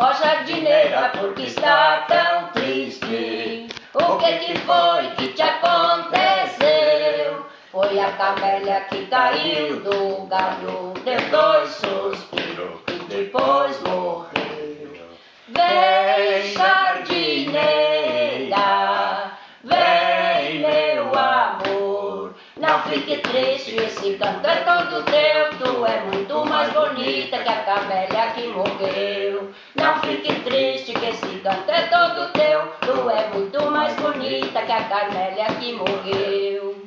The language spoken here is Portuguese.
Ó jardineira, por que está tão triste? O que foi que te aconteceu? Foi a camélia que caiu do galho, deu 2 suspiros e depois morreu. Vem, jardineira, vem, meu amor, não fique triste, esse canto é todo teu. Tu é muito mais bonita que a camélia que morreu. Não fique triste, que esse canto é todo teu. Tu é muito mais bonita que a camélia que morreu.